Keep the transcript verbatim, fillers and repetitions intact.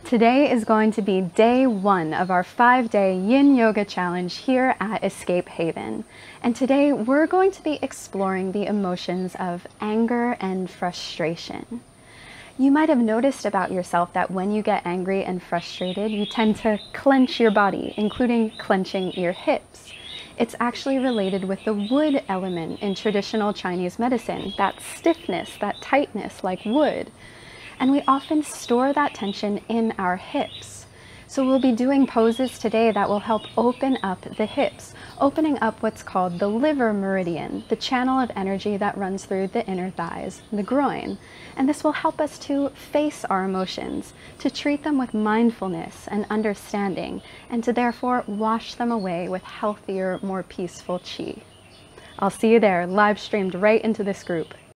Today is going to be day one of our five-day Yin Yoga Challenge here at Escape Haven. And today we're going to be exploring the emotions of anger and frustration. You might have noticed about yourself that when you get angry and frustrated, you tend to clench your body, including clenching your hips. It's actually related with the wood element in traditional Chinese medicine, that stiffness, that tightness like wood. And we often store that tension in our hips. So we'll be doing poses today that will help open up the hips, opening up what's called the liver meridian, the channel of energy that runs through the inner thighs, the groin. And this will help us to face our emotions, to treat them with mindfulness and understanding, and to therefore wash them away with healthier, more peaceful qi. I'll see you there, live streamed right into this group.